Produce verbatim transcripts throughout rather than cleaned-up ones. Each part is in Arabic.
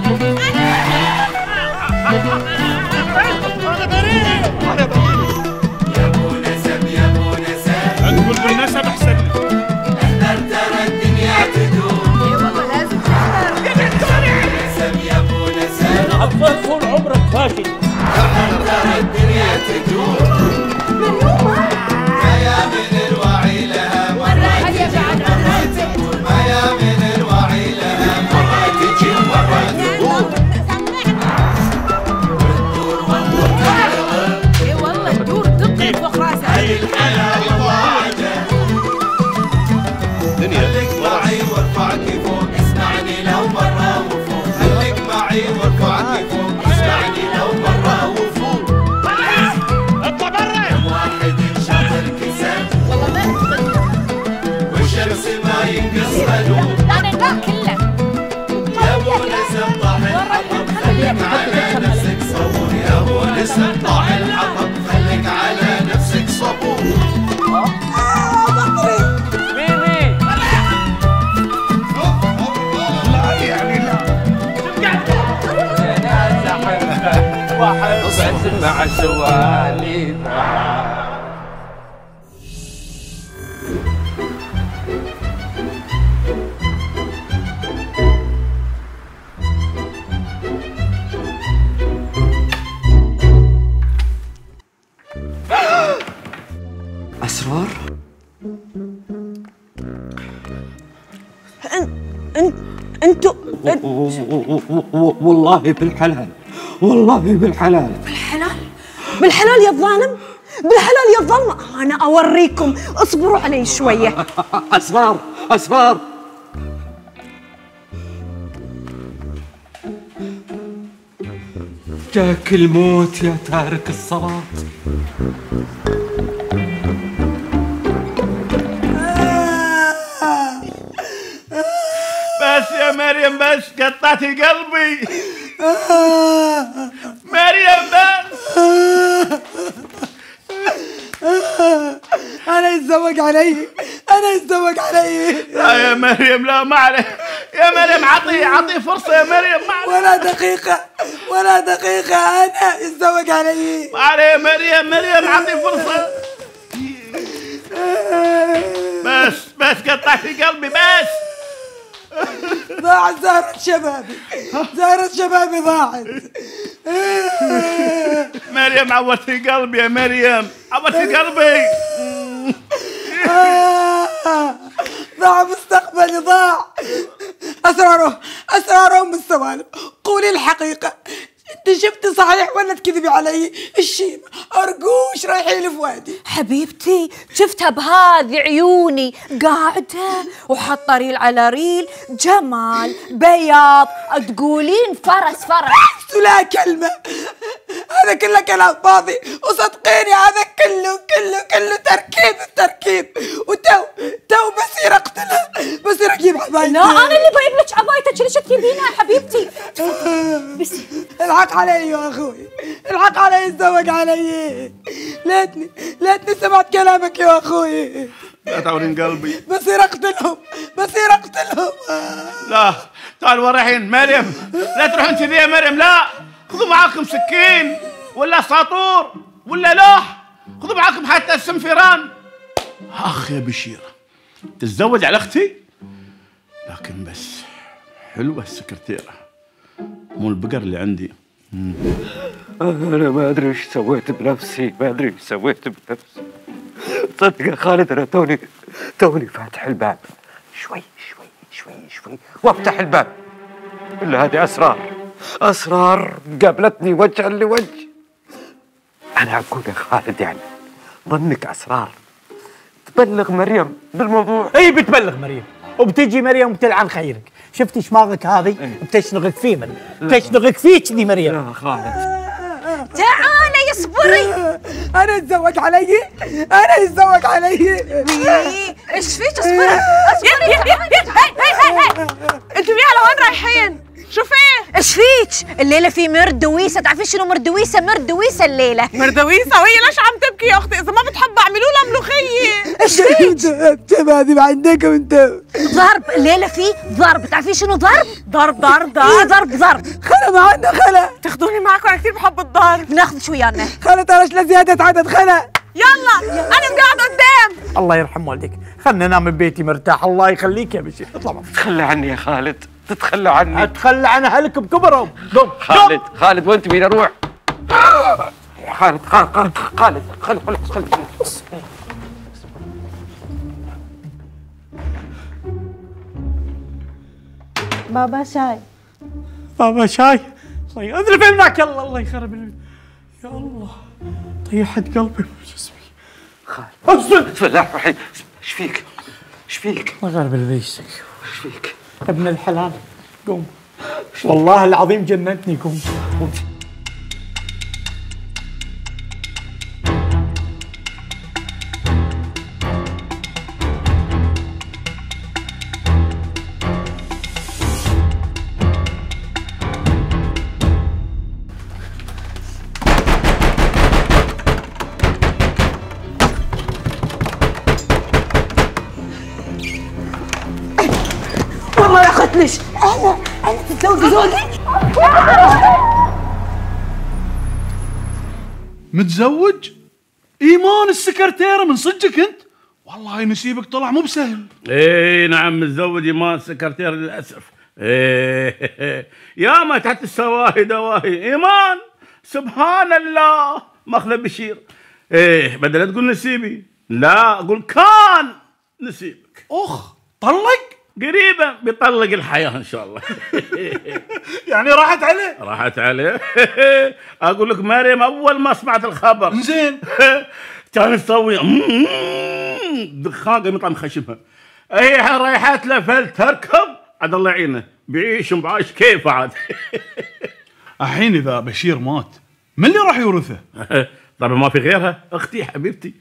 انا بريء انا بريء. يا ابو نسب يا ابو نسب تقول بالنسب احسن لي. احذر ترى الدنيا تدور. اي والله لازم تحذر. نسب يا ابو نسب عطيت طول عمرك فاشل. احذر ترى الدنيا تدور. ما يا من الوعي لها مرة تجي مرة تقول. ما يا من الوعي لها مرة تجي مرة تقول. وتدور وتدور. اي والله تدور تطير فوق راسها. هاي الحياة وضاعته. خليك معي وارفعك فوق. اسمعني لو مرة وفوق. خليك معي وارفعك فوق. اسمعني لو مرة وفوق. اطلع برا. كم واحد شاطر كسب. والله ما تقدر. والشمس ما ينقص نور. انا النار كله. يا ابو نسب طاح الحطب. خليك على نفسك صبور. يا ابو نسب طاح الحطب. خليك على نفسك صبور. مين مين؟ لا يعني لا. يا ناس احبك واحد بس مع سوالي. أسرار؟ انتوا والله بالحلال، والله بالحلال. بالحلال بالحلال يا الظالم، بالحلال يا الظلمة. أنا أوريكم، اصبروا علي شوية. أسرار أسرار. جاك الموت يا تارك الصلاة. بس يا مريم بس قطعتي قلبي. مريم بس. أنا يتزوج علي، أنا يتزوج علي. لا يا مريم لا ما عليه. يا مريم عطي عطي فرصة يا مريم. ما عليه ولا دقيقة ولا دقيقة، أنا يتزوج علي. ما عليه. مريم مريم عطي فرصة. بس بس قطعتي قلبي بس. ضاعت زهرة شبابي، زهرة شبابي ضاعت. مريم عوضتي قلبي يا مريم، عوضتي قلبي. ضاع مستقبلي، ضاع. أسراره أسرارهم بالسوالف. قولي الحقيقة، انت شفتي صحيح ولا تكذبي علي؟ الشيمة أرجوش رايحين في وادي. حبيبتي شفتها بهذه عيوني قاعدة وحاطة ريل على ريل، جمال بياض، تقولين فرس فرس. لا كلمة، هذا كله كلام فاضي، وصدقيني هذا كله كله كله تركيب التركيب. وتو تو بصير اقتلها، بصير اجيب عبايتي. لا أنا اللي بجيب لك عبايتك، ليش تجيبينها يا حبيبتي؟ بس الحق علي يا اخوي، الحق علي، يتزوج علي. ليتني ليتني سمعت كلامك يا اخوي. لا تعورين قلبي. بصير اقتلهم، بصير اقتلهم. لا تعالوا رايحين. مريم لا تروحين كذي يا مريم، لا. خذوا معاكم سكين ولا ساطور ولا لوح. خذوا معاكم حتى السنفيران. اخ يا بشير تتزوج على اختي، لكن بس حلوه السكرتيره مو البقر اللي عندي. مم. أنا ما أدري إيش سويت بنفسي، ما أدري إيش سويت بنفسي. صدق يا خالد، أنا توني توني فاتح الباب شوي شوي شوي شوي وافتح الباب، إلا هذه أسرار، أسرار قابلتني وجها لوجه. أنا أقول يا خالد يعني ظنك أسرار تبلغ مريم بالموضوع. اي بتبلغ مريم، وبتجي مريم وبتلعن خيرك. شفتي شماغك هذه بتشنغك فيه، من بتشنغك فيه كذي مريم. لا خالد تعالي اصبري. انا اتزوج علي، انا يتزوج علي. ايش فيك؟ اصبري اصبري. انتوا يلا وين رايحين؟ شو فيه؟ ايش فيك؟ الليلة في مردويسة، تعرفين شنو مردويسة؟ مردويسة الليلة. مردويسة؟ وهي ليش عم تبكي يا اختي؟ اذا ما بتحب اعملوا لها ملوخية. ايش فيك؟ بعدي عندكم انت. ضرب الليلة في ضرب، تعرفين شنو ضرب؟ ضرب ضرب ايه ضرب ضرب. خلا معنا خلا. تاخذوني معكم، انا كثير بحب الضرب. بناخذ شو ويانا؟ خلا ترى لزيادة عدد خلا. يلا انا مقعد قدام. الله يرحم والديك، خلنا ننام ببيتي مرتاح. الله يخليك يا بشير. اطلع. تتخلى عني يا خالد، تتخلى عني. اتخلى عن اهلك بكبرهم. قوم خالد خالد وانت بينا روح. خالد خالد خالد خالد خالد خالد خالد بابا شاي. بابا شاي. الله يأذن في منك. يلا الله يخرب البيت. يا الله طيحت قلبي. شو اسمي؟ خالد بسم الله الرحمن الرحيم. ايش فيك؟ ايش فيك؟ الله يغرب البيت. ايش فيك؟ ابن الحلال قوم. والله العظيم جننتني. قوم قوم. والله يا ختلش انا انا تتزوجي زوجي. متزوج؟ ايمان السكرتيره من صدقك انت؟ والله نسيبك طلع مو بسهل. ايه نعم متزوج ايمان السكرتيره للاسف. ايه يا ما تحت السواهي دواهي ايمان سبحان الله ماخذ بشير. ايه بدل تقول نسيبي لا اقول كان نسيبك. اخ طلق؟ قريبا بيطلق الحياه ان شاء الله. يعني راحت عليه؟ راحت عليه. اقول لك مريم اول ما سمعت الخبر زين كانت تسوي دخان قام يطلع من خشمها. هي رايحات له فل تركب عاد الله يعينه بيعيش بعايش كيف عاد. الحين اذا بشير مات من اللي راح يورثه؟ طبعا ما في غيرها اختي حبيبتي.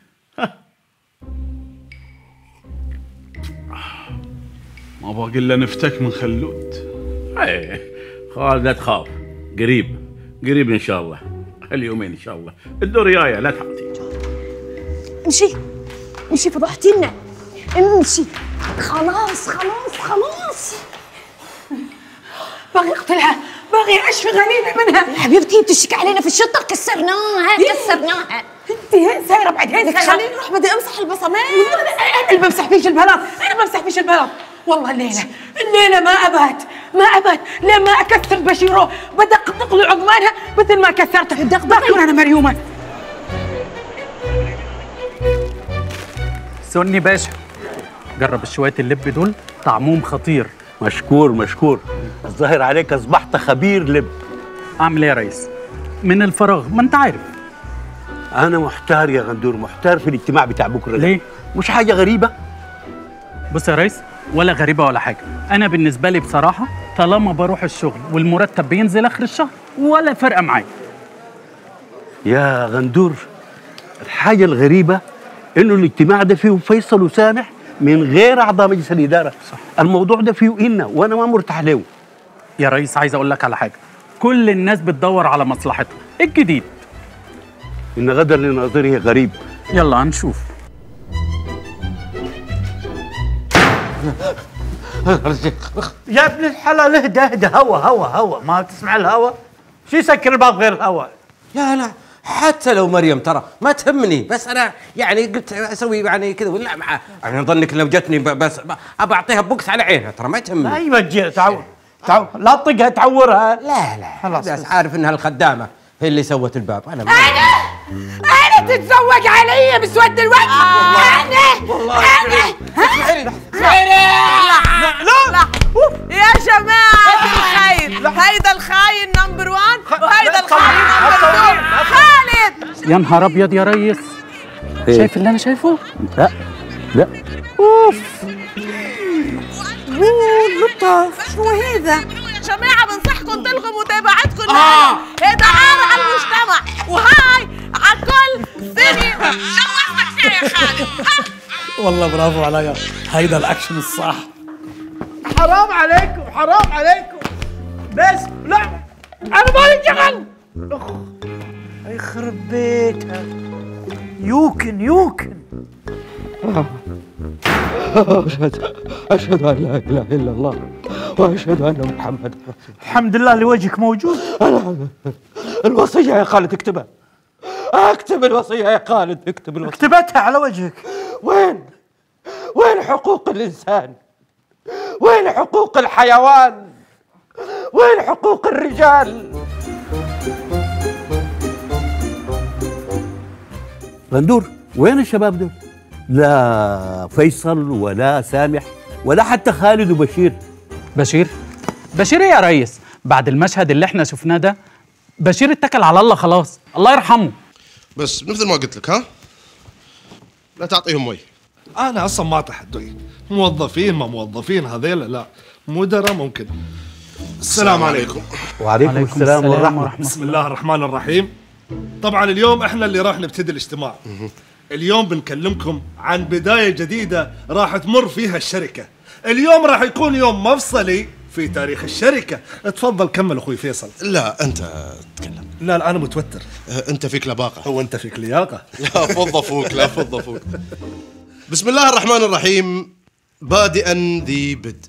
ما باقي الا نفتك من خلود. ايه خالد لا تخاف قريب قريب ان شاء الله اليومين ان شاء الله الدور جايه لا تحطي. امشي امشي فضحتي لنا امشي. خلاص خلاص خلاص. باغي اقتلها، باغي اشفي غليلة منها. حبيبتي بتشتكي علينا في الشرطة كسرناها كسرناها. انت هين سايرة بعد هين سايرة. خليني اروح بدي امسح البصمات. انا اللي بمسح فيش البلاط، انا بمسح فيش البلاط. والله الليلة الليلة ما ابات ما ابات لين ما اكسر بشيرو بدقدق له عظمانها مثل ما كسرتها. دقدق انا مريومة. سني باشا جرب شوية اللب دول طعمهم خطير. مشكور مشكور. الظاهر عليك اصبحت خبير لب. اعمل ايه يا ريس؟ من الفراغ ما انت عارف. انا محتار يا غندور، محتار في الاجتماع بتاع بكره. ليه؟ مش حاجه غريبه؟ بص يا ريس ولا غريبه ولا حاجه. انا بالنسبه لي بصراحه طالما بروح الشغل والمرتب بينزل اخر الشهر ولا فرقه معايا. يا غندور الحاجه الغريبه انه الاجتماع ده فيه فيصل وسامح من غير اعضاء مجلس الاداره. صح. الموضوع ده فيه إنا وانا ما مرتاح له. يا ريس عايز اقول لك على حاجه، كل الناس بتدور على مصلحتها. الجديد ان غدر لناظره غريب. يلا هنشوف. يا ابن الحلال اهدى اهدى. هوا هوا هوا ما تسمع الهوا؟ شو يسكر الباب غير الهوا؟ لا لا حتى لو مريم ترى ما تهمني، بس انا يعني قلت اسوي يعني كذا ولا مع يعني ظنك لو جتني بس ابى اعطيها بوكس على عينها ترى ما تهمني. ايوه تجي تعور تعور لا تطقها تعورها. لا لا خلاص بس عارف انها الخدامه هي اللي سوت الباب. انا انا انا تتزوج علي بسود الوجه. انا والله انا لا يا جماعة الخير، هيدا الخاين نمبر وان وهيدا الخاين نمبر تو. خالد يا نهار ابيض يا ريس. إيه؟ شايف اللي انا شايفه؟ لا لا اوف لطف شو هذا؟ يا جماعة بنصحكم تلغوا متابعتكم لهذا، هذا عار على المجتمع وهاي على كل سنة. جوزتك فيها يا خالد. والله برافو عليا، هيدا الاكشن الصح. حرام عليكم حرام عليكم. بس لا انا مالي شغل. اخ يخرب بيتها. يوكن يوكن. أشهد أشهد أن لا إله إلا الله وأشهد أن محمد. الحمد لله اللي وجهك موجود. أنا الوصية يا خالد اكتبها. اكتب الوصية يا خالد، اكتب الوصية. كتبتها على وجهك. وين؟ وين حقوق الإنسان؟ وين حقوق الحيوان؟ وين حقوق الرجال؟ غندور وين الشباب دول؟ لا فيصل ولا سامح ولا حتى خالد وبشير. بشير؟ بشير ايه يا ريس؟ بعد المشهد اللي احنا شفناه ده بشير اتكل على الله خلاص، الله يرحمه. بس مثل ما قلت لك ها، لا تعطيهم وجه. انا اصلا ما تحدي موظفين ما موظفين هذيلا، لا مدراء ممكن. السلام عليكم. وعليكم السلام ورحمة. بسم الله الرحمن الرحيم. طبعا اليوم احنا اللي راح نبتدي الاجتماع. اليوم بنكلمكم عن بداية جديدة راح تمر فيها الشركة. اليوم راح يكون يوم مفصلي في تاريخ الشركة. تفضل كمل اخوي فيصل. لا انت تكلم. لا لا انا متوتر. انت فيك لباقة. هو انت فيك لياقة. لا فض فوق، لا فض فوق. بسم الله الرحمن الرحيم. بادئا ذي بدء.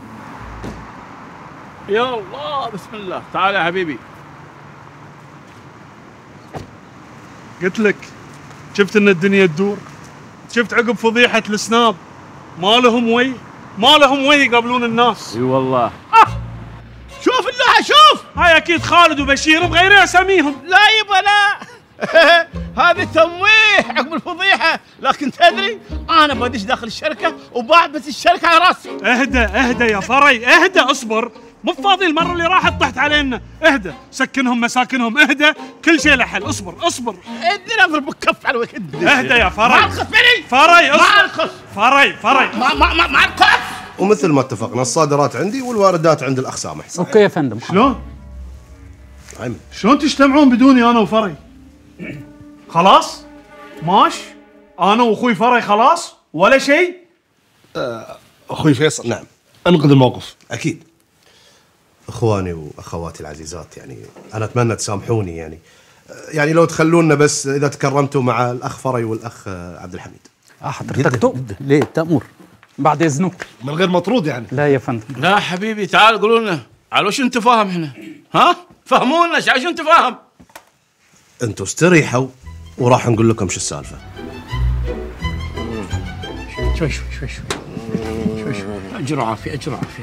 يا الله بسم الله. تعال يا حبيبي. قلت لك شفت ان الدنيا تدور. شفت عقب فضيحة السناب ما لهم وي، ما لهم وي يقابلون الناس. اي والله. آه. شوف اللوحة شوف. هاي اكيد خالد وبشير بغير اساميهم. لا يبا لا. هذه تمويه عقب الفضيحة، لكن تدري انا بدش داخل الشركة وبعبث الشركة على راسي. اهدى اهدى يا فري اهدى، اصبر. مو فاضي المرة اللي راحت طحت علينا. اهدى، سكنهم مساكنهم، اهدى، كل شيء له حل. اصبر اصبر. ادري اضرب كف على وجهك. اهدى يا فري. ما تخف فيني. فري اصبر. ما تخف. فري فري. ما ما ما ما تخف. ومثل ما اتفقنا الصادرات عندي والواردات عند الاخ سامح. اوكي يا فندم. شلون؟ عم. شلون تجتمعون بدوني انا وفري؟ خلاص؟ ماش؟ انا واخوي فري خلاص؟ ولا شيء؟ اخوي فيصل. نعم. انقذ الموقف. اكيد. اخواني واخواتي العزيزات، يعني انا اتمنى تسامحوني، يعني يعني لو تخلونا بس اذا تكرمتوا مع الاخ فري والاخ عبد الحميد. اه حضرتك تؤمر. ليه تأمر؟ بعد اذنك. من غير مطرود يعني. لا يا فندم. لا حبيبي تعال قولوا لنا على وش انت فاهم احنا؟ ها؟ فهمونا ايش انت فاهم؟ انتوا استريحوا وراح نقول لكم شو السالفه. شوي شوي شوي شوي شوي شوي. اجر عافيه اجر عافيه.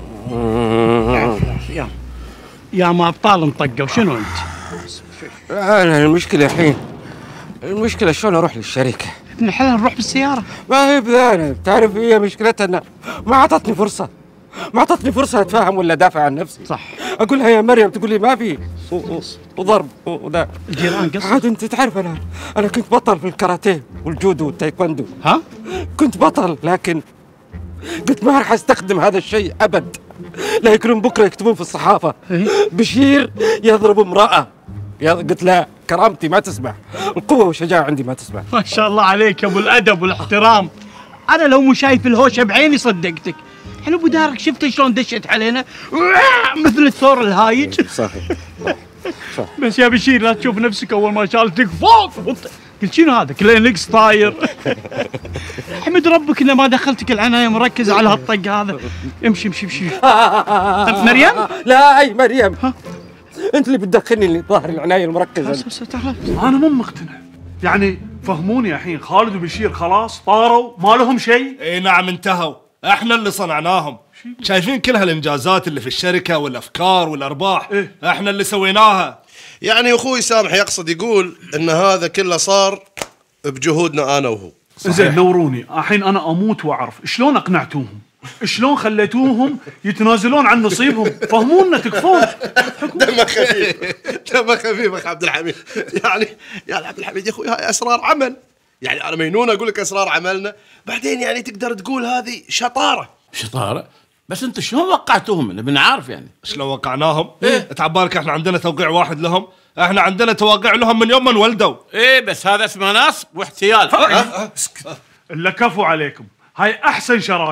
يا يا ما ابطال انطقوا. شنو انت؟ انا المشكله الحين المشكله شلون اروح للشركه. نحن نروح بالسياره. ما هي بذانه، بتعرف هي مشكلتها انها ما اعطتني فرصه ما اعطتني فرصه اتفاهم ولا ادافع عن نفسي. صح. اقول لها يا مريم تقول لي ما في، وضرب وذا. الجيران قصد. عاد انت تعرف انا انا كنت بطل في الكاراتيه والجودو والتايكوندو. ها؟ كنت بطل، لكن قلت ما راح استخدم هذا الشيء ابد. لا يكونون بكره يكتبون في الصحافه بشير يضرب امراه. قلت لا، كرامتي ما تسمح، القوه والشجاعه عندي ما تسمح. ما شاء الله عليك يا ابو الادب والاحترام. انا لو مو شايف الهوشه بعيني صدقتك. احنا ابو دارك شفت شلون دشت علينا مثل الثور الهايج. صحيح صح. بس يا بشير لا تشوف نفسك اول ما شالتك فوق. قلت شنو هذا كلينكس طاير. احمد ربك انه ما دخلتك العنايه مركز على هالطق هذا. امشي امشي امشي. مريم؟ لا اي مريم. ها؟ انت اللي بتدخلني ظاهر العنايه المركزه. انا مو مقتنع. يعني فهموني الحين، خالد وبشير خلاص طاروا ما لهم شيء. اي نعم انتهوا، احنا اللي صنعناهم. شايفين كل هالانجازات اللي في الشركه والافكار والارباح إيه؟ احنا اللي سويناها. يعني اخوي سامح يقصد يقول ان هذا كله صار بجهودنا انا وهو. زين نوروني الحين، انا اموت واعرف شلون اقنعتوهم، شلون خليتوهم يتنازلون عن نصيبهم. فهمونا تكفون. دمه خفيف دمه خفيف اخ عبد الحميد. يعني يا عبد الحميد يا اخوي هاي اسرار عمل. يعني انا مجنون اقول لك اسرار عملنا، بعدين يعني تقدر تقول هذه شطاره. شطاره؟ بس انت شلون وقعتوهم؟ نبي نعرف يعني. شلون وقعناهم؟ ايه تعبالك احنا عندنا توقيع واحد لهم؟ احنا عندنا تواقيع لهم من يوم ما انولدوا. ايه بس هذا اسمه نصب واحتيال. الا كفو عليكم، هاي احسن شراكه.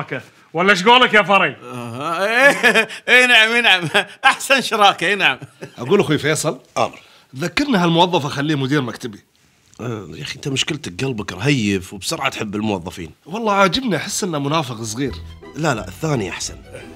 ولا ايش قولك يا فري؟ ايه ايه نعم اي نعم احسن شراكه اي نعم. اقول اخوي فيصل امر ذكرني هالموظف اخليه مدير مكتبي. آه يا اخي انت مشكلتك قلبك رهيف وبسرعه تحب الموظفين. والله عاجبني احس انه منافق صغير. لا لا الثاني احسن.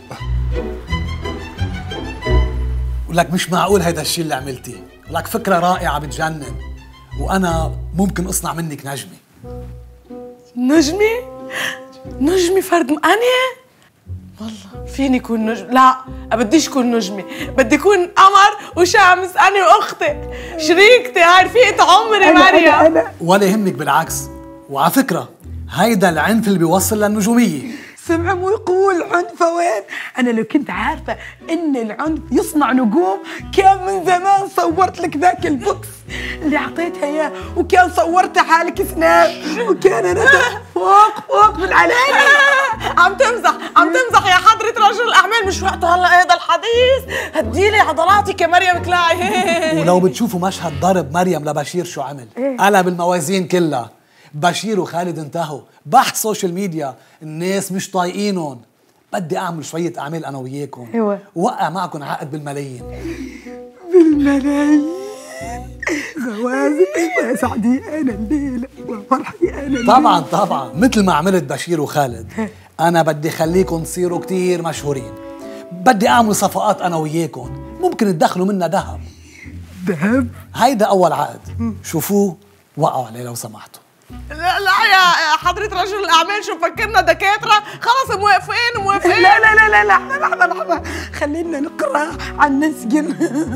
ولك مش معقول هيدا الشيء اللي عملتيه، لك فكره رائعه بتجنن، وانا ممكن اصنع منك نجمه. نجمي؟ نجمي فرد أنا؟ والله فيني كون نجم. لا بديش كون نجمي، بدي كون قمر وشمس أنا وأختي شريكتي هاي رفيقة عمري مريم. ولا يهمك بالعكس، وعلى فكره هيدا العنف اللي بيوصل للنجوميه. سمع مو يقول عنف وين؟ أنا لو كنت عارفة إن العنف يصنع نجوم كان من زمان صورت لك ذاك البوكس اللي أعطيتها إياه، وكان صورت حالك سناب، وكان أنا فوق فوق بالعلاني. عم تمزح عم تمزح يا حضرة رجل الأعمال، مش وقته هلا هذا الحديث. هديلي عضلاتك يا مريم كلاعي. ولو بتشوفوا مشهد ضرب مريم لبشير شو عمل؟ قلب الموازين كلها. بشير وخالد انتهوا، بحث سوشيال ميديا، الناس مش طايقينهم. بدي اعمل شوية اعمال انا وياكم، ايوه وقع معكم عقد بالملايين. بالملايين غوازي وسعدي انا الليلة وفرحي انا الليلة. طبعا طبعا مثل ما عملت بشير وخالد، انا بدي خليكم تصيروا كتير مشهورين. بدي اعمل صفقات انا وياكم، ممكن تدخلوا منا ذهب. ذهب؟ هيدا اول عقد، شوفوه وقعوا عليه لو سمحتوا. لا لا يا حضرة رجل الأعمال شو فكرنا دكاترة؟ خلص موافقين موافقين. لا لا لا لا لا لحظة لحظة، خلينا نقرأ عن نسجن.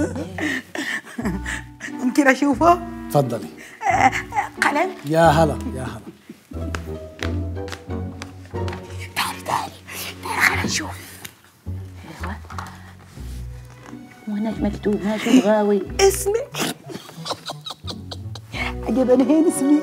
ممكن أشوفه؟ تفضلي. قلم؟ يا هلا يا هلا. تعالي تعالي تعالي خلينا نشوف. ايوه وهناك مكتوب ماشي غاوي اسمك. عجبني هين اسمي.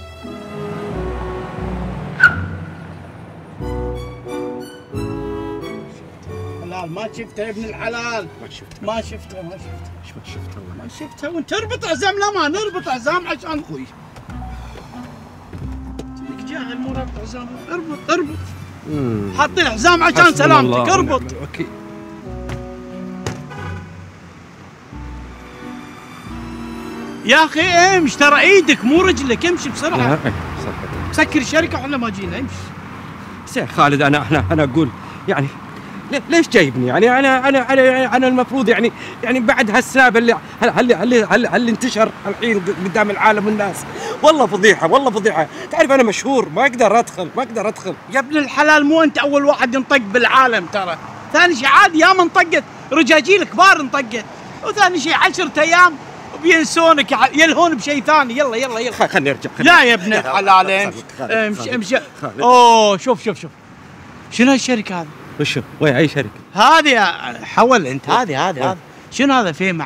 حلال ما شفتها يا ابن الحلال. ما شفتها ما شفتها ما شفتها ايش ما شفتها ما شفتها. وانت اربط عزام. لا ما نربط عزام عشان اخوي. انك جاهل مو رابط عزام. اربط اربط. حاطين حزام عشان سلامتك. اربط. اوكي. يا اخي امشي ترى ايدك مو رجلك. امشي بسرعه. صح. سكر الشركه واحنا ما جينا. امشي. بس يا خالد انا انا انا اقول يعني ليش جايبني؟ يعني انا انا انا انا المفروض يعني يعني بعد هالسناب اللي اللي اللي اللي انتشر الحين قدام العالم والناس، والله فضيحه والله فضيحه. تعرف انا مشهور ما اقدر ادخل ما اقدر ادخل. يا ابن الحلال مو انت اول واحد ينطق بالعالم ترى. ثاني شيء عادي ياما انطقت رجاجيل كبار انطقت. وثاني شيء عشرة ايام بينسونك يلهون بشيء ثاني. يلا يلا يلا خليني ارجع. لا يا ابن الحلال امشي امشي. اوه شوف شوف شوف شنو هالشركه هذه؟ وشو؟ وين اي شركه؟ هذه حول انت. هذه هذه هذه شنو هذا؟ فيمح.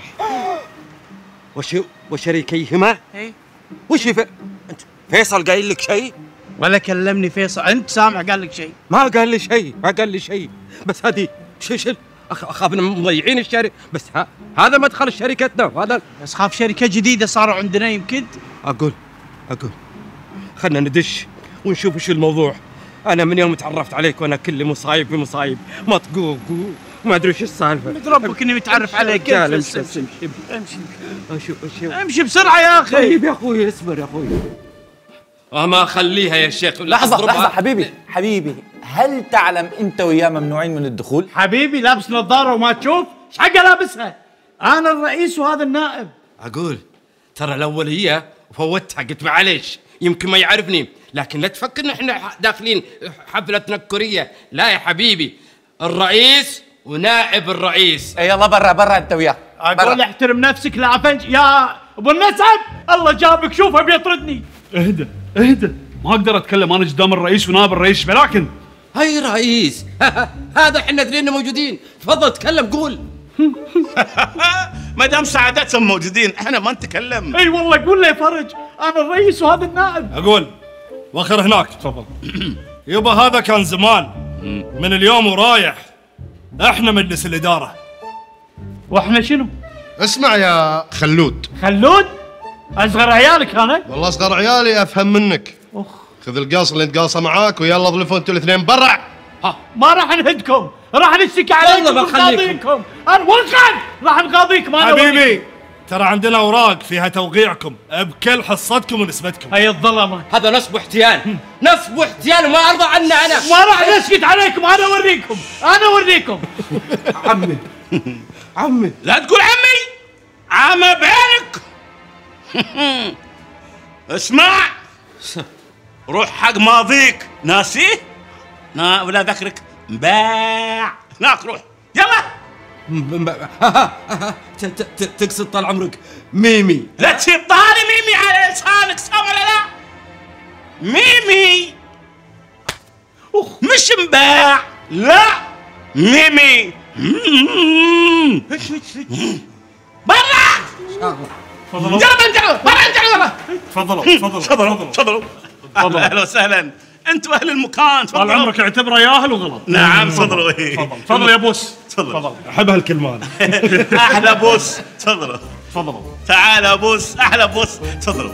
وش وشريكيهما؟ اي وش في انت فيصل قايل لك شيء؟ ولا كلمني فيصل. انت سامع قال لك شيء؟ ما قال لي شيء ما قال لي شيء. بس هذه شو شو اخاف مضيعين الشركه. بس ها هذا مدخل شركتنا وهذا. بس خاف شركه جديده صاروا عندنا يمكن. اقول اقول خلنا ندش ونشوف وش الموضوع. انا من يوم تعرفت عليك وانا كل مصايب في مصايب مطقوق وما ادري وش السالفه. احمد ربك اني متعرف عليك. امشي امشي امشي امشي امشي بسرعه يا اخي. طيب يا اخوي اصبر يا اخوي. ما خليها يا شيخ. لحظة لحظة حبيبي حبيبي، هل تعلم أنت وياه ممنوعين من الدخول؟ حبيبي لابس نظارة وما تشوف؟ ايش حقه لابسها؟ أنا الرئيس وهذا النائب. أقول ترى الأول هي وفوتها قلت معليش يمكن ما يعرفني، لكن لا تفكر إن إحنا داخلين حفلة تنكرية. لا يا حبيبي، الرئيس ونائب الرئيس. اي يلا برا برا أنت وياه. أقول احترم نفسك. لا فنج يا أبو النسب. الله جابك شوفه بيطردني. اهدى اهدى، ما اقدر اتكلم انا قدام الرئيس ونائب الرئيس. ولكن هاي رئيس هذا احنا اثنين موجودين. تفضل تكلم قول. ما دام سعادتهم موجودين احنا ما نتكلم. اي والله قول له يا فرج انا الرئيس وهذا النائب. اقول واخر هناك. تفضل. يبا هذا كان زمان، من اليوم ورايح احنا مجلس الاداره. واحنا شنو؟ اسمع يا خلود. خلود؟ اصغر عيالك انا؟ والله اصغر عيالي افهم منك. اخ خذ القاص اللي تقاصه معاك ويلا ظلفوا انتوا الاثنين برا. ما راح نهدكم، راح نشتكي عليكم والله ما نخليكم. ونقاضيكم. انا وقعد راح نقاضيكم انا حبيبي ترى عندنا اوراق فيها توقيعكم بكل حصتكم ونسبتكم. هي الظلمه هذا نصب واحتيال، نصب واحتيال وما ارضى عنه انا. ما راح نسكت عليكم، انا اوريكم انا اوريكم. عمي عمي لا تقول عمي، عمى بعينك. اسمع، روح حق ماضيك ناسيه نا ولا ذكرك مباع هناك، روح يلا. تقصد طال عمرك ميمي؟ لا تصير طاري ميمي على لسانك، سامع ولا لا؟ ميمي مش مباع، لا ميمي. برا تفضلوا يلا انجلوا برا، انجلوا برا. تفضلوا تفضلوا تفضلوا تفضلوا. اهلا وسهلا، انتم اهل المكان. طال عمرك اعتبره ياهل وغلط. نعم تفضلوا. تفضل تفضل يا بوس. تفضل. احب هالكلمه انا. احلى بوس، تفضلوا تفضلوا. تعال يا بوس، احلى بوس، تفضلوا.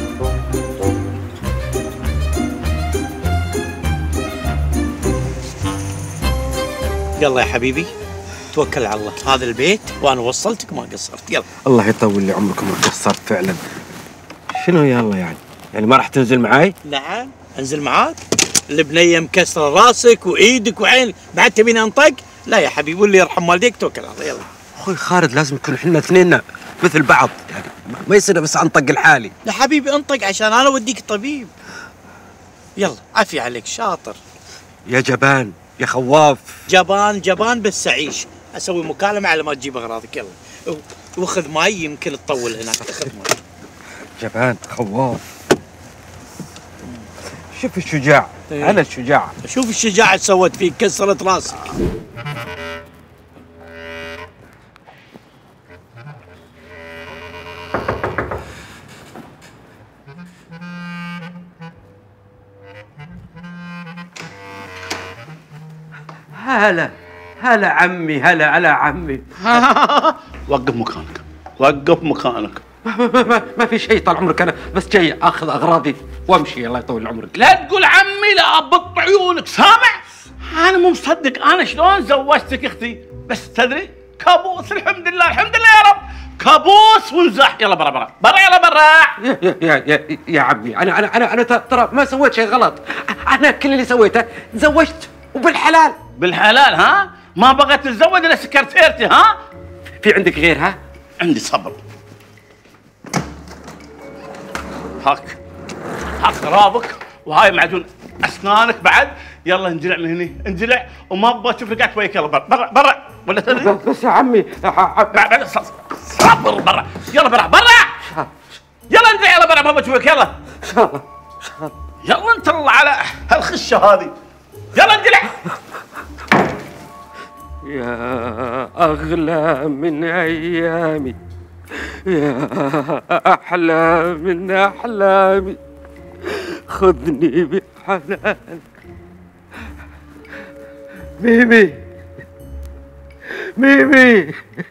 يلا يا حبيبي توكل على الله، هذا البيت وانا وصلتك ما قصرت. يلا الله يطول لي عمركم ما قصرت فعلا. شنو يلا يعني؟ يعني ما راح تنزل معاي؟ نعم انزل معاك؟ البنيه مكسره راسك وايدك وعين، بعد تبيني انطق؟ لا يا حبيبي واللي يرحم والديك توكل على الله. يلا اخوي خالد لازم نكون احنا اثنين مثل بعض، يعني ما يصير بس انطق لحالي. يا حبيبي انطق عشان انا اوديك طبيب. يلا عافية عليك شاطر. يا جبان يا خواف. جبان جبان بس اعيش، اسوي مكالمه على ما تجيب اغراضك. يلا واخذ ماي يمكن تطول هناك، اخذ ماي. جبان خواف. شوف الشجاع. إيه. انا الشجاع. شوف الشجاعه اللي سوت فيك، كسرت راسك. هلا هلا عمي، هلا هلا عمي. وقف مكانك، وقف مكانك. ما, ما, ما في شيء طال عمرك، انا بس جاي اخذ اغراضي وامشي. الله يطول عمرك. لا تقول عمي، لا ابط عيونك، سامع؟ انا مو مصدق انا شلون زوجتك اختي، بس تدري كابوس. الحمد لله الحمد لله يا رب، كابوس ونزح. يلا برا برا برا، يلا برا. يا يا يا, يا, يا عمي انا انا انا انا ترى ما سويت شيء غلط. انا كل اللي سويته تزوجت وبالحلال. بالحلال ها؟ ما بغيت تتزوج الا سكرتيرتي ها؟ في عندك غيرها؟ عندي صبر. هاك هاك غراضك، وهاي معجون اسنانك بعد. يلا انجلع من هني، انجلع، وما ابغى اشوف رقعت وياك. يلا برا برا برا، ولا تدري؟ بس يا عمي بعد صبر برا. يلا برا برا، يلا انزل، يلا برا، ما ابغى اشوفك. يلا يلا انطلع على هالخشه هذه. يلا انجلع. يا أغلى من أيامي، يا أحلى من أحلامي، خذني بحنانك. ميمي ميمي،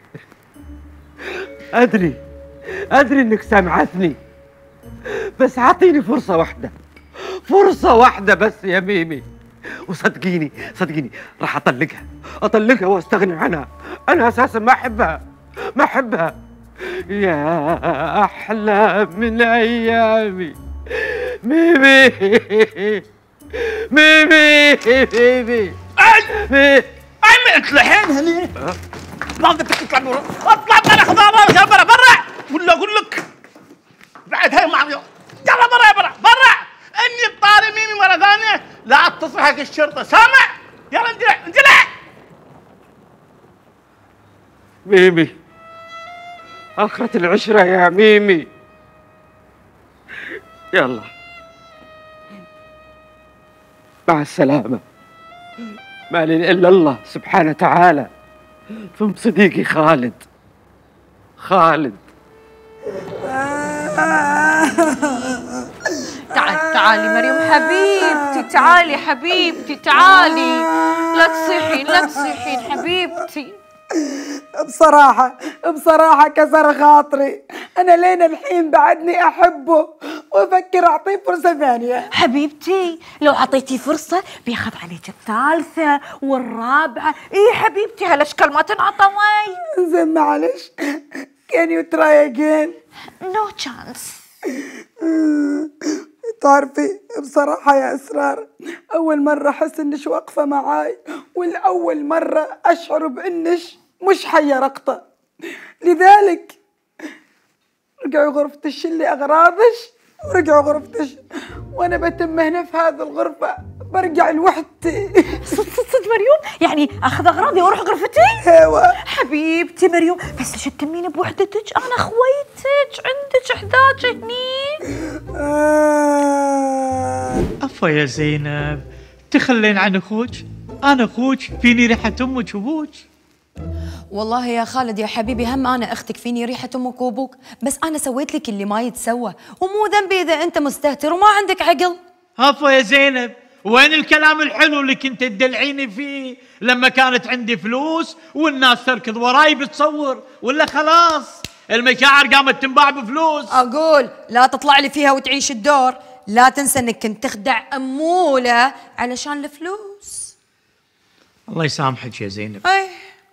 أدري أدري إنك سامعتني، بس أعطيني فرصة واحدة، فرصة واحدة بس يا ميمي، وصدقيني صدقيني راح اطلقها اطلقها واستغني عنها. انا اساسا ما احبها ما احبها. يا احلى من ايامي. ميمي ميمي ميمي اي اي انت الحين هني ما بدك تطلع برا، اطلع برا، خذ اغراضك برا برا، ولا اقول لك بعد هاي ما يلا برا برا برا. اني بطاري ميمي مره ثانيه لا اتصل حق الشرطه، سامع؟ يلا انجلع انجلع. ميمي اخرة العشرة يا ميمي. يلا مع السلامة، ما لي الا الله سبحانه وتعالى، ثم صديقي خالد. خالد تعالي تعالي مريم حبيبتي، تعالي حبيبتي تعالي، لا تصيحين لا تصيحين حبيبتي. بصراحة بصراحة كسر خاطري، أنا لين الحين بعدني أحبه وافكر اعطيه فرصه ثانيه. حبيبتي لو اعطيتي فرصه بياخذ عليك الثالثه والرابعه. ايه حبيبتي هالاشكال ما تنعطى واي. زين معلش can you try again؟ no chance. تعرفي بصراحة يا أسرار أول مرة أحس إنش واقفة معاي، والأول مرة أشعر بإنش مش حية رقطة، لذلك رجعوا غرفتش اللي أغراضش ورجعوا غرفتش، وأنا بتم هنا في هذه الغرفة برجع لوحدي. صدق صدق مريوم؟ يعني اخذ اغراضي واروح غرفتي؟ ايوه حبيبتي مريوم، بس ليش تتمين بوحدتك؟ انا خويتك عندك احداث هني. عفوا يا زينب، تخلين عن اخوك؟ انا اخوك فيني ريحه امك وابوك. والله يا خالد يا حبيبي هم انا اختك فيني ريحه امك وابوك، بس انا سويت لك اللي ما يتسوى، ومو ذنبي اذا انت مستهتر وما عندك عقل. عفوا يا زينب، وين الكلام الحلو اللي كنت تدلعيني فيه لما كانت عندي فلوس والناس تركض وراي بتصور؟ ولا خلاص المشاعر قامت تنباع بفلوس؟ اقول لا تطلع لي فيها وتعيش الدور، لا تنسى انك كنت تخدع اموله علشان الفلوس. الله يسامحك يا زينب. اي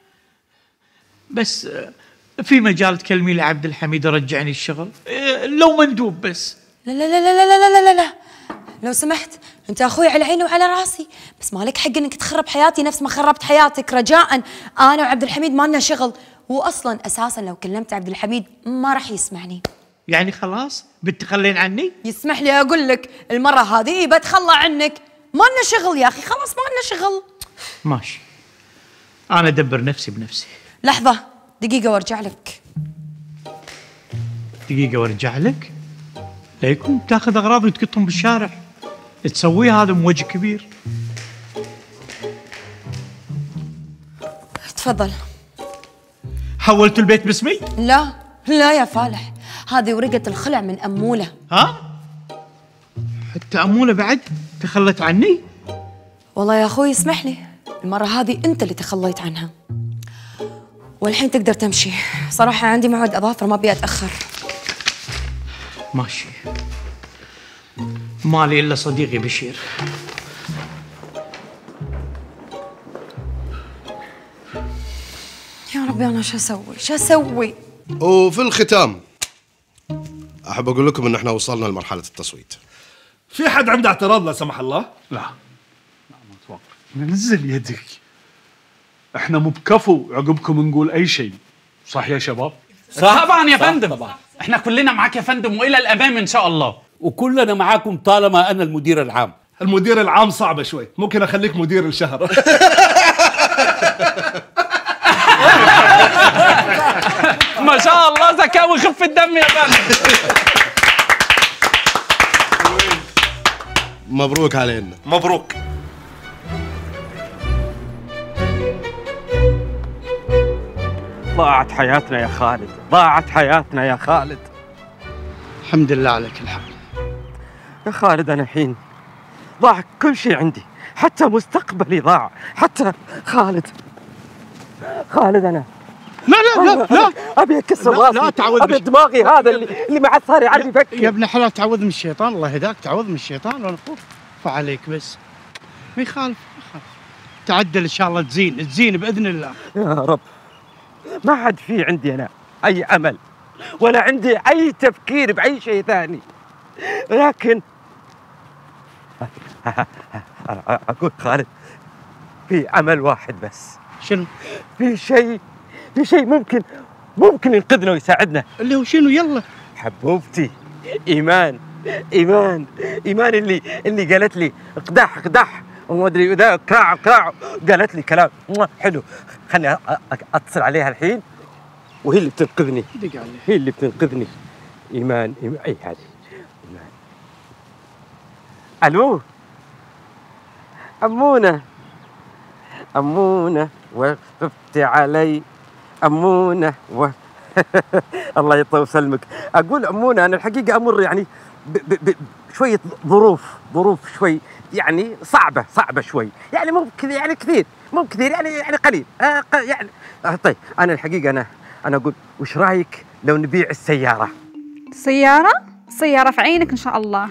بس في مجال تكلمي لعبد الحميد يرجعني الشغل لو مندوب بس. لا لا لا لا لا لا لا لا لو سمحت، انت اخوي على عيني وعلى راسي، بس مالك حق انك تخرب حياتي نفس ما خربت حياتك. رجاء انا وعبد الحميد ما لنا شغل، واصلا اساسا لو كلمت عبد الحميد ما راح يسمعني. يعني خلاص بتخلين عني؟ يسمح لي اقول لك المره هذه بتخلى عنك، ما لنا شغل يا اخي، خلاص ما لنا شغل. ماشي، انا ادبر نفسي بنفسي. لحظه دقيقه وارجع لك. دقيقه وارجع لك؟ لا يكون تاخذ اغراضي وتقطهم بالشارع، تسوي هذا من وجه كبير. تفضل. حولت البيت باسمي؟ لا لا يا فالح، هذه ورقة الخلع من أمولة. ها؟ حتى أمولة بعد تخلت عني؟ والله يا أخوي اسمح لي، المرة هذه أنت اللي تخليت عنها، والحين تقدر تمشي. صراحة عندي موعد أظافر ما أبي أتأخر. ماشي، مالي إلا صديقي بشير. يا ربي أنا شو أسوي شو أسوي؟ وفي الختام أحب أقول لكم إن إحنا وصلنا لمرحلة التصويت. في حد عنده اعتراض لا سمح الله؟ لا لا ما اتوقع. ننزل يدك، احنا مو بكفو عقبكم نقول اي شيء، صح يا شباب؟ صح طبعا يا فندم، طبعا احنا كلنا معاك يا فندم والى الامام ان شاء الله. وكلنا معاكم طالما انا المدير العام. المدير العام صعبه شوي، ممكن اخليك مدير الشهر. ما شاء الله زكاوي خف الدم يا فندم. مبروك علينا. مبروك. ضاعت حياتنا يا خالد، ضاعت حياتنا يا خالد. الحمد لله على كل حال يا خالد. أنا الحين ضاع كل شيء عندي، حتى مستقبلي ضاع، حتى خالد خالد أنا لا لا لا لا أبي أكسر راسي، لا تعوذ أبي دماغي هذا اللي اللي ما عاد صار يعرف يفكر. يا ابن الحلال تعوذ من الشيطان، الله يهداك، تعوذ من الشيطان وانا اخوك فعليك، بس ما يخالف ما يخالف، تعدل ان شاء الله، تزين تزين باذن الله يا رب. ما عاد في عندي أنا أي أمل ولا عندي أي تفكير بأي شيء ثاني، لكن أقول خالد في أمل واحد بس. شنو؟ في شيء في شيء ممكن ممكن ينقذنا ويساعدنا. اللي هو شنو؟ يلا. حبوبتي إيمان إيمان إيمان اللي اللي قالت لي اقدح اقدح وما أدري ذا كراع كراع، قالت لي كلام حلو. خلني أتصل عليها الحين وهي اللي بتنقذني، هي اللي بتنقذني. إيمان إيمان أي هذه إيمان. ألو أمونة أمونة وقفت علي أمونة و... الله يطول سلمك. أقول أمونة أنا الحقيقة أمر يعني بشوية ظروف ظروف شوي يعني صعبة صعبة شوي، يعني مو كذا يعني كثير، مو كثير يعني يعني قليل آه يعني آه طيب أنا الحقيقة أنا أنا أقول وش رأيك لو نبيع السيارة؟ سيارة؟ السيارة في عينك إن شاء الله.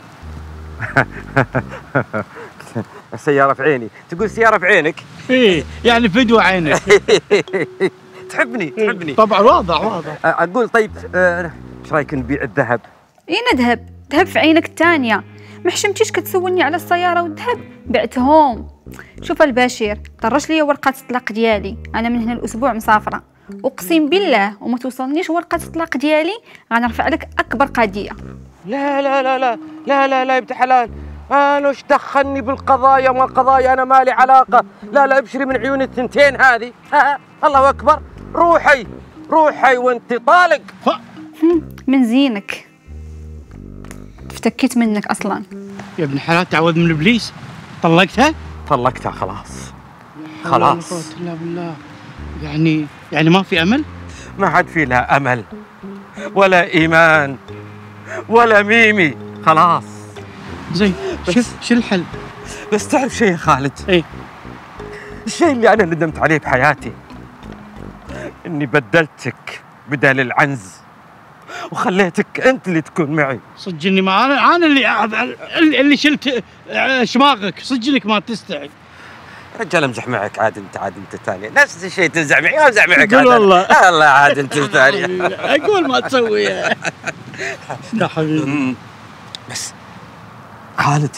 السيارة في عيني، تقول سيارة في عينك؟ ايه يعني فدوة عينك. تحبني تحبني طبعا واضح واضح. اقول طيب ايش رايك نبيع الذهب؟ إيه ندهب، ذهب في عينك الثانية. ما حشمتيش كتسولني على السيارة والذهب، بعتهم. شوف البشير، طرش لي ورقة الطلاق ديالي، أنا من هنا الأسبوع مسافرة، أقسم بالله وما توصلنيش ورقة الطلاق ديالي غنرفع لك أكبر قضية. لا لا لا لا لا لا لا يا بنت حلال، انا وش دخلني بالقضايا وما القضايا، انا مالي علاقه. لا لا ابشري من عيون الثنتين هذه. ها الله اكبر، روحي روحي وانت طالق. من زينك افتكيت منك اصلا يا ابن حلال، تعوذ من ابليس. طلقتها؟ طلقتها خلاص خلاص. لا بالله، يعني يعني ما في امل؟ ما عاد في لا امل ولا ايمان ولا ميمي، خلاص. زين شو شو الحل؟ بس تعرف شيء يا خالد؟ ايه الشيء اللي انا ندمت عليه بحياتي اني بدلتك بدل العنز وخليتك انت اللي تكون معي. صدق اني ما انا انا اللي اللي شلت شماغك، صدق انك ما تستحي. رجال امزح معك عاد، انت عاد انت ثانيه نفس الشيء تمزح معي امزح معك عاد. والله والله عاد انت ثانيه. اقول ما تسوي يا حبيبي. بس خالد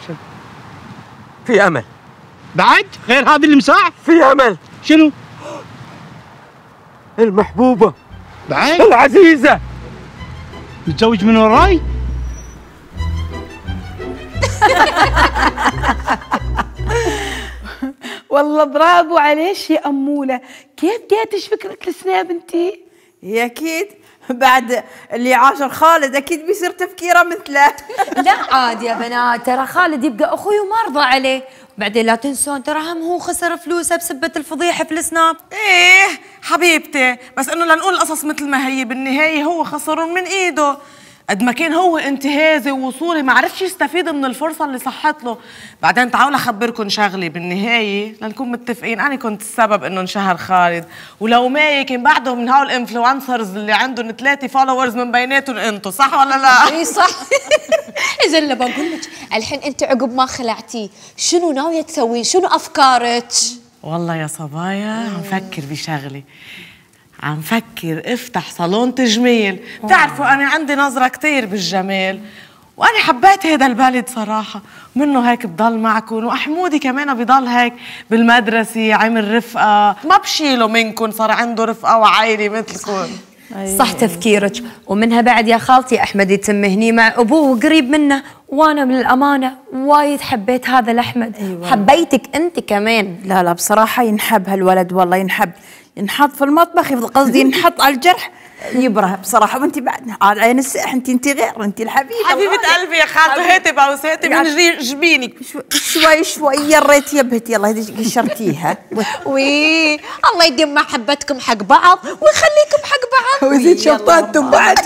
في امل بعد غير هذه المساع؟ في امل. شنو؟ المحبوبه بعد العزيزه متزوج من وراي؟ والله برافو عليش يا أمولة. كيف جاتش فكرة السناب انتي؟ هي أكيد بعد اللي عاشر خالد أكيد بيصير تفكيره مثله. لا عاد يا بنات، ترى خالد يبقى أخوي وما أرضى عليه. بعدين لا تنسون ترى هم هو خسر فلوسه بسبة الفضيحة في السناب. ايه حبيبتي، بس انه لنقول القصص مثل ما هي، بالنهاية هو خسرهم من ايده. قد ما كان هو انتهازي ووصولي ما عرفش يستفيد من الفرصة اللي صحت له. بعدين تعالوا اخبركم شغلة، بالنهاية لنكون متفقين انا كنت السبب انه انشهر خالد، ولو ما كان بعده من هول الانفلونسرز اللي عندهم ثلاثة فولورز من بيناتهم انتم، صح ولا لا؟ اي صح. اذا اللي بقول لك الحين انت عقب ما خلعتي شنو ناوية تسوين؟ شنو افكارك؟ والله يا صبايا عم فكر بشغلة، عم فكر افتح صالون تجميل. بتعرفوا انا عندي نظرة كتير بالجمال، وانا حبيت هذا البلد صراحة، منه هيك بضل معكم، وحمودي كمان بضل هيك بالمدرسة عمل رفقة، ما بشيله منكم، صار عنده رفقة وعائلة مثلكم. صح تفكيرك، ومنها بعد يا خالتي احمد يتم هني مع ابوه وقريب منه، وانا من الامانه وايد حبيت هذا الاحمد. أيوة. حبيتك انت كمان. لا لا بصراحه ينحب هالولد، والله ينحب، ينحط في المطبخ، قصدي ينحط على الجرح يبره بصراحه. وانت بعد عاد عين السح، انت انت غير، انت الحبيبه حبيبه قلبي يا خالته، هاتي بوساتي من جبينك. شوي شوي يريت يبهت، يلا هذه قشرتيها. وي الله يديم محبتكم حق بعض ويخليكم حق بعض وزيد شطاتكم بعد.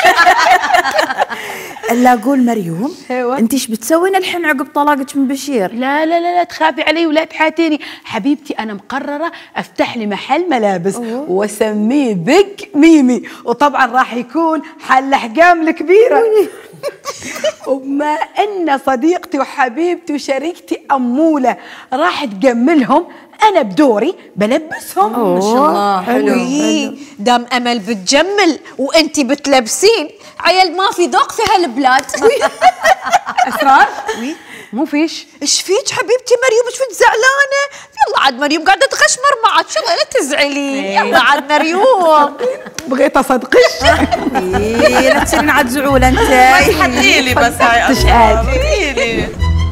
الا اقول مريوم، انت ايش بتسوين الحين عقب طلاقك من بشير؟ لا لا لا لا تخافي علي ولا تحاتيني حبيبتي، انا مقرره افتح لي محل ملابس واسميه بيج ميمي، وطبعا راح يكون حل احجام الكبيره. وبما ان صديقتي وحبيبتي وشريكتي اموله راح تجملهم، انا بدوري بلبسهم. ما شاء الله حلو, حلو. دام امل بتجمل وانتي بتلبسين، عيل ما في ذوق في هالبلاد. اسرار مو فيش؟ ايش فيك حبيبتي مريم؟ ايش فيك زعلانه؟ يلا عاد مريم قاعده تغشمر معك، شو لا تزعلي. يلا عاد مريم. بغيت اصدقش. ايه لا تصيرين عاد زعوله انت. بس حكيلي بس هاي اسرار، حكيلي.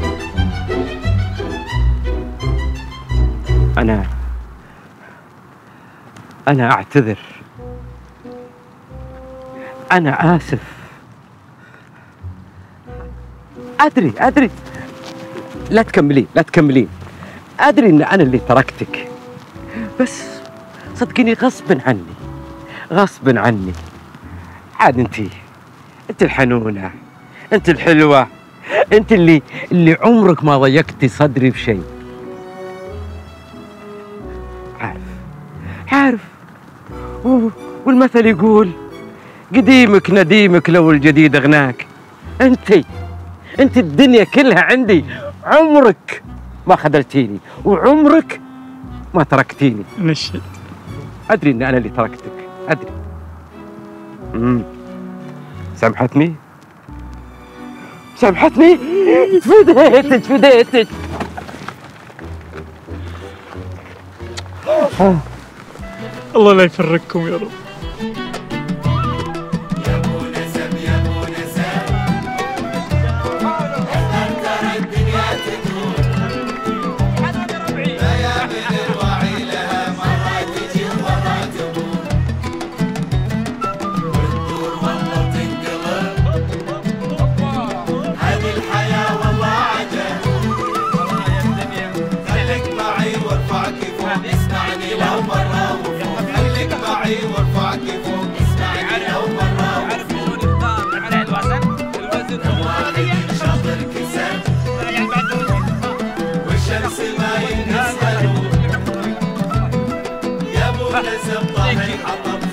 أنا أنا أعتذر، أنا آسف، أدري أدري لا تكملين لا تكملين أدري إن أنا اللي تركتك، بس صدقيني غصب عني غصب عني. عاد أنت أنت الحنونة، أنت الحلوة، أنت اللي اللي عمرك ما ضيقتي صدري بشيء. عارف عارف والمثل يقول قديمك نديمك لو الجديد اغناك. انت انت الدنيا كلها عندي، عمرك ما خذلتيني وعمرك ما تركتيني. نشهد. ادري ان انا اللي تركتك، ادري. امم سامحتني؟ سامحتني؟ فديتك فديتك. الله لا يفرقكم يا رب. والشمس ما ينسى يا ابو نسب طاح الحطب